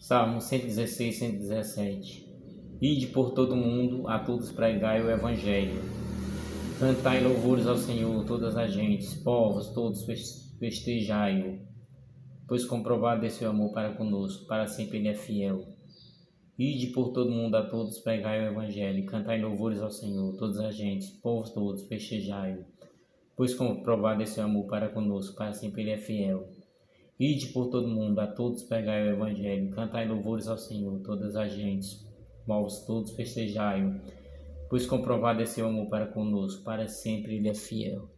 Salmo 116, 117. Ide por todo o mundo, a todos pregai o Evangelho. Cantai louvores ao Senhor, todas as gentes, povos, todos festejai-o. Pois comprovado é seu amor para conosco, para sempre ele é fiel. Ide por todo o mundo, a todos pregai o Evangelho. Cantai louvores ao Senhor, todas as gentes, povos todos festejai-o. Pois comprovado é seu amor para conosco, para sempre ele é fiel. Ide por todo o mundo, a todos pregai o Evangelho, cantai louvores ao Senhor, todas as gentes, povos todos festejai-o, pois comprovado é seu amor para conosco, para sempre ele é fiel.